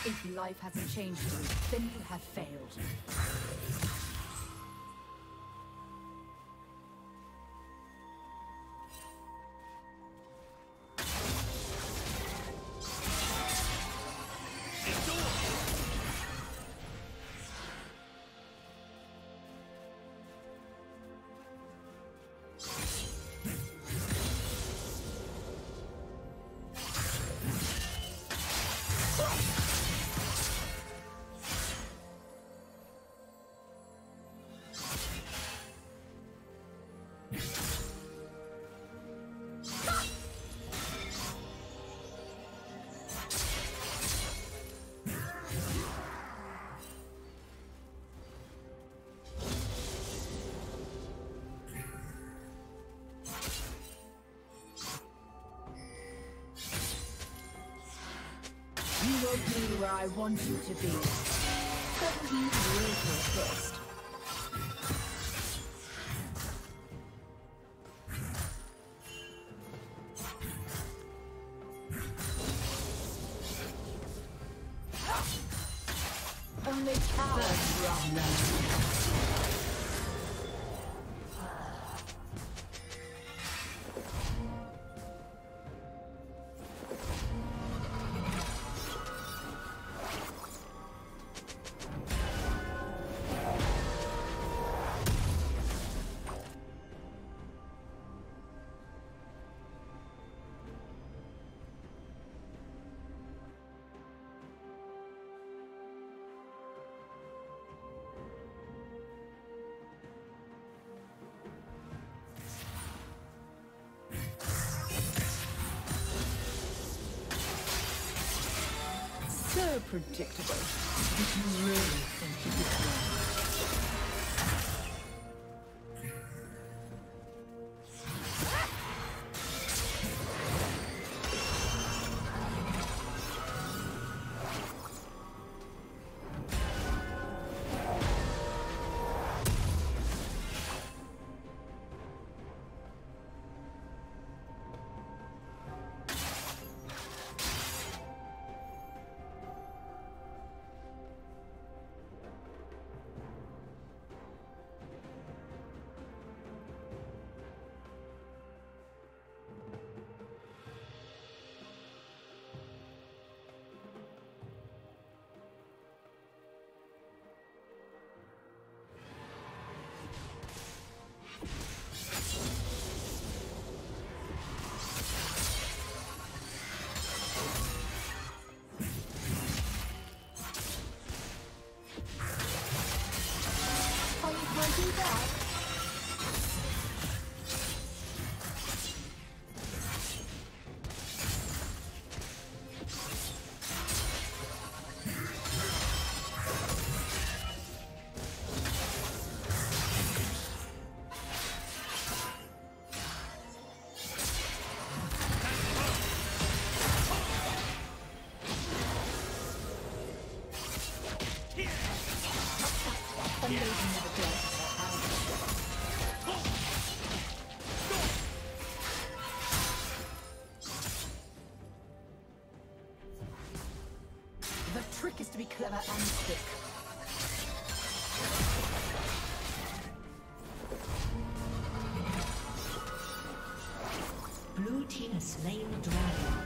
If life hasn't changed you, then you have failed. You will be where I want you to be. But you will first. Only cowards run. So predictable. Did you really think you could win? The trick is to be clever and quick. Blue team has slain the dragon.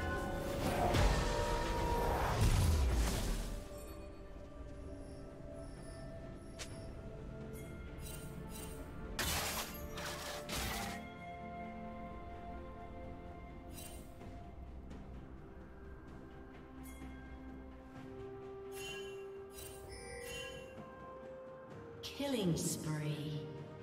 Killing spree.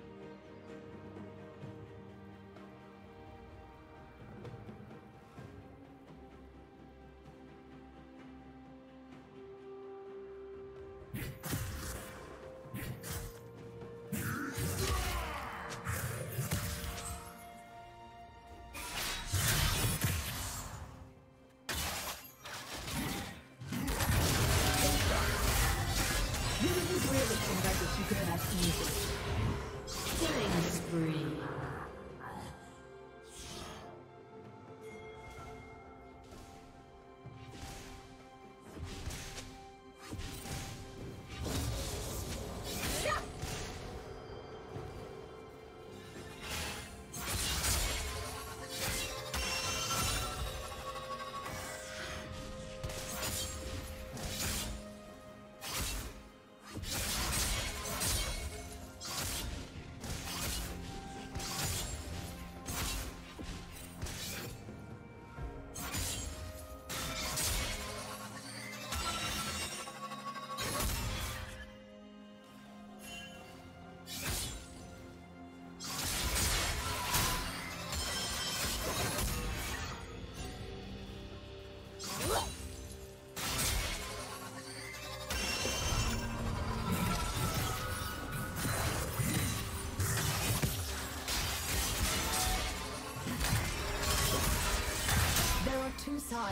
Killing spree.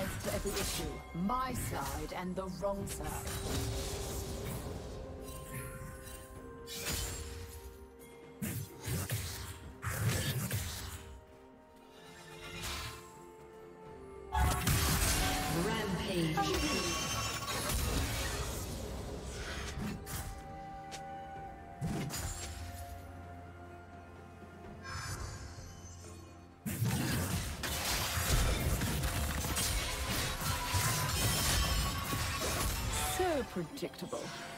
sides to every issue. My side and the wrong side. So predictable.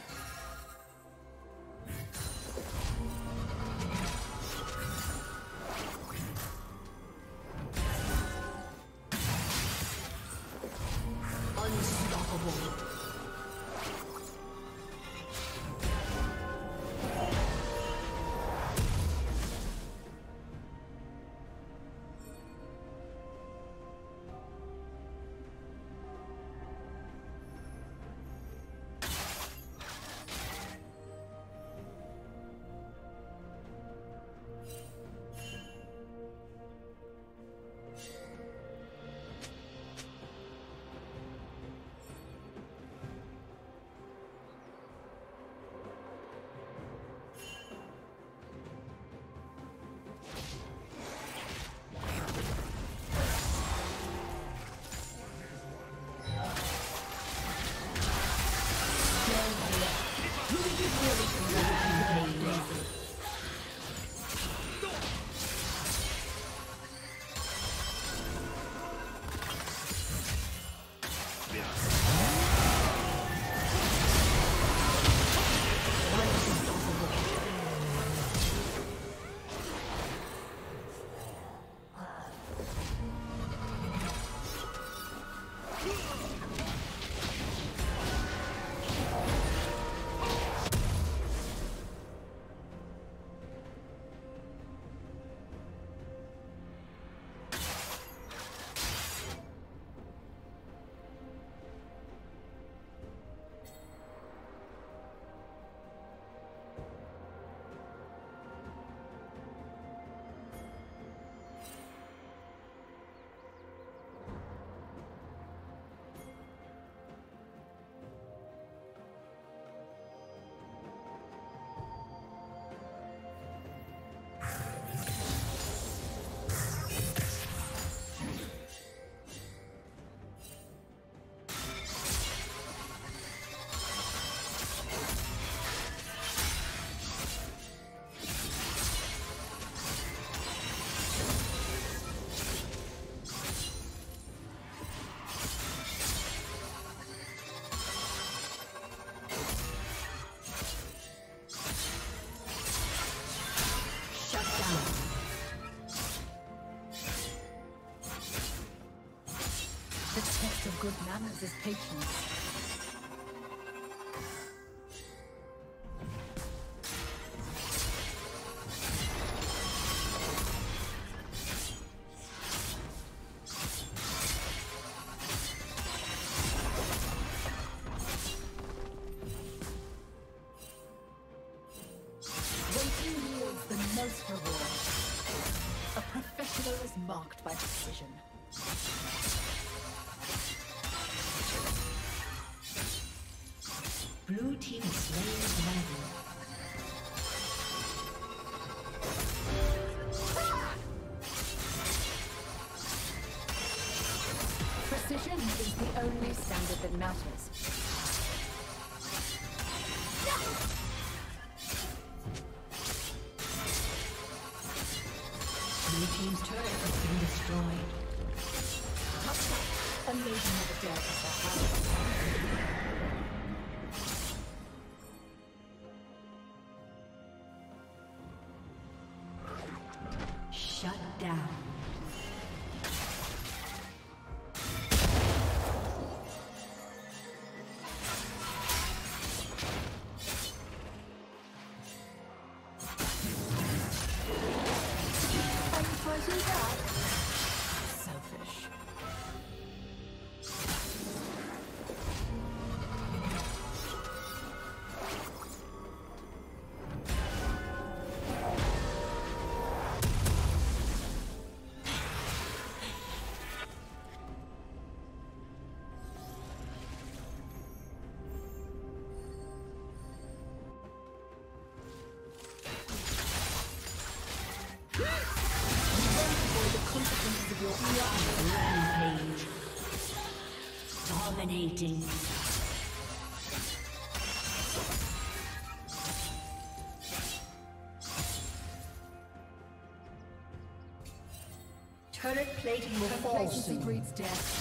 The test of good manners is patience. Waiting yields the most reward. A professional is marked by precision. Blue team is slain the dragon. Precision is the only standard that matters. Blue team's turret has been destroyed. A lady never dared to step out. Shut down. Are you fighting back? Selfish. Rampage. Dominating. Turret plating will fall soon. Breeds death.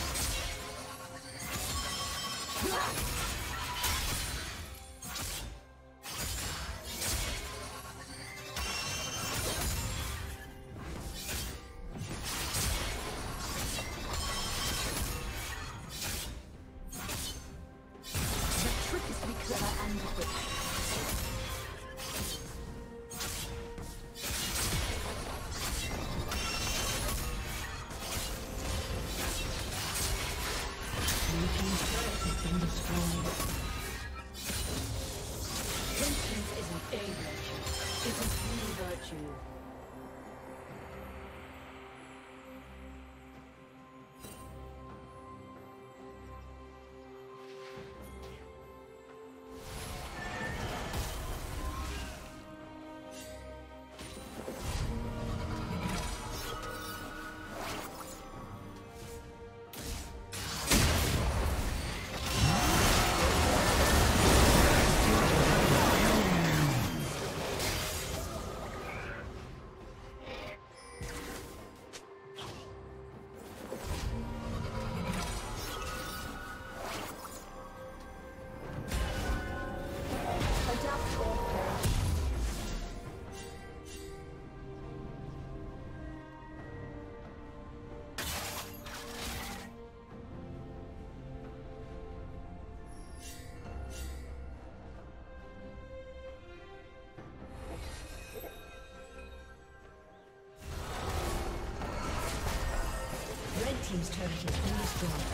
Team's turret has been destroyed.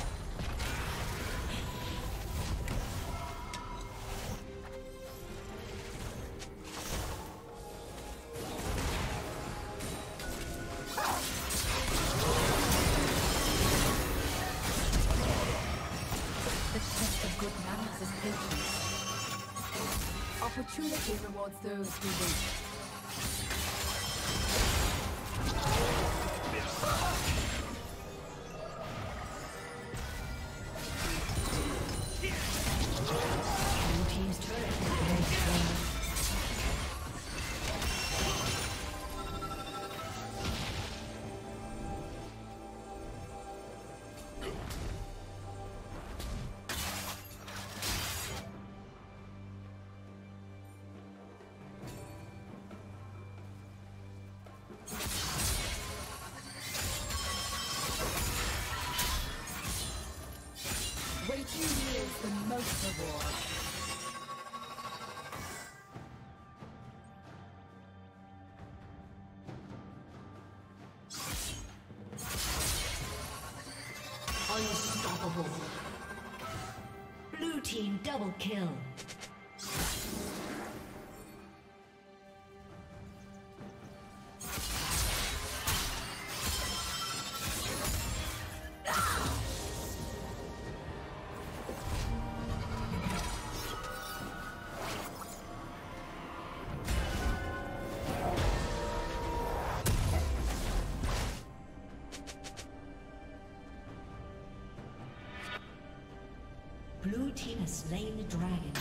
The test of good manners is patience. Opportunity rewards those who wait. Waiting yields the most reward. Unstoppable. Blue team double kill. Blue team has slain the dragon.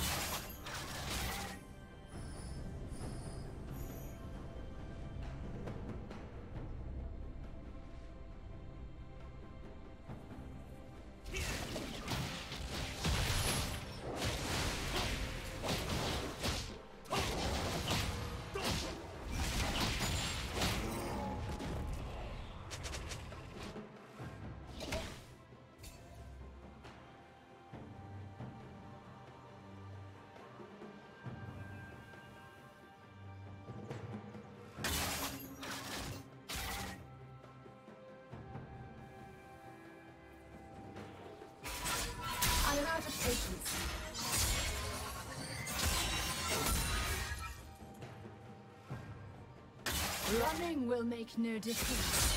I am out of patience. Running will make no difference.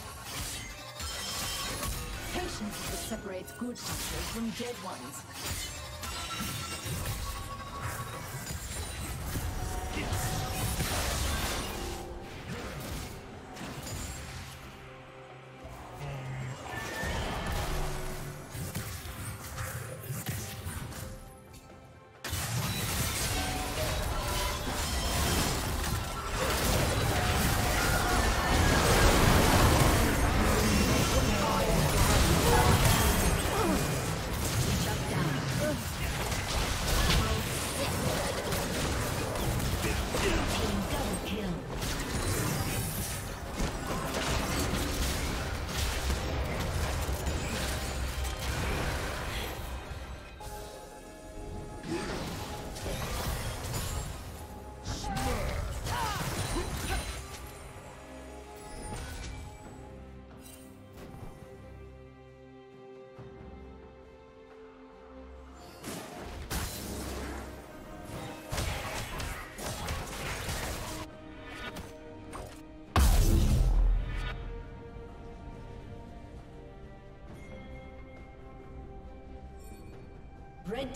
Patience is what separates good hunters from dead ones.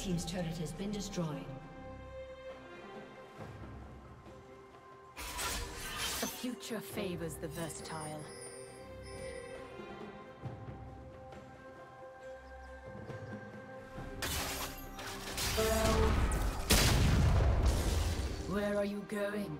team's turret has been destroyed. The future favors the versatile. Where are you going?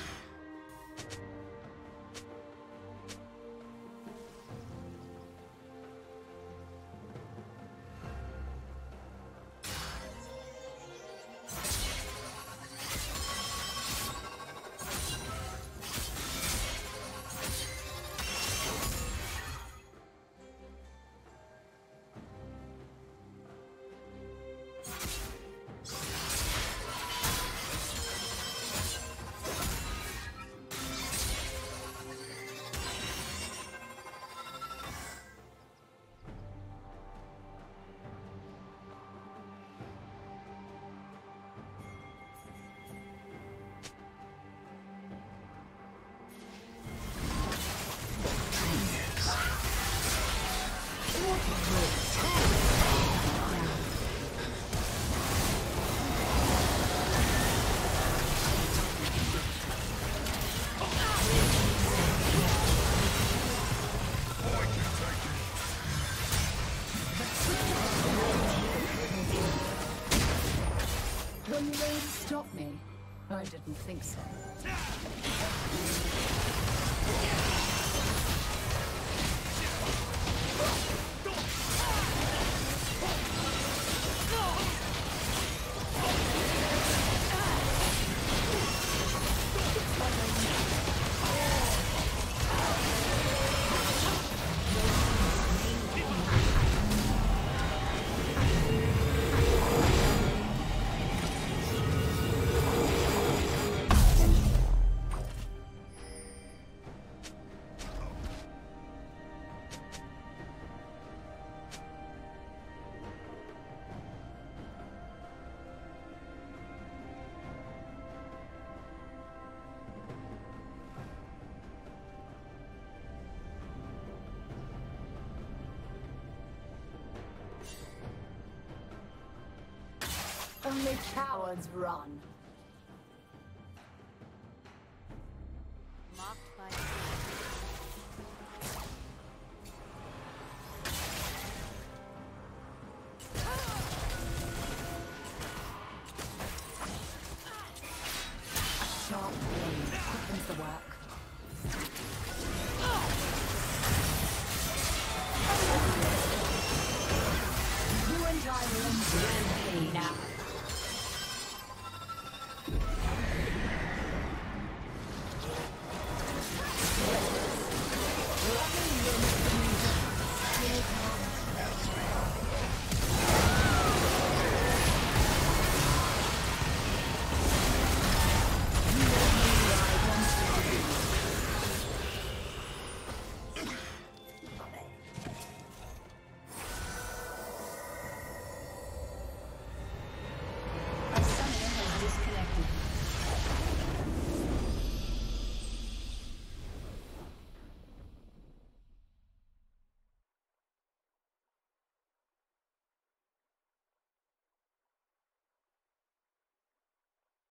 Will you really stop me? I didn't think so. Only cowards run. Marked by sharp blade quickens the work. You and I will rampage now.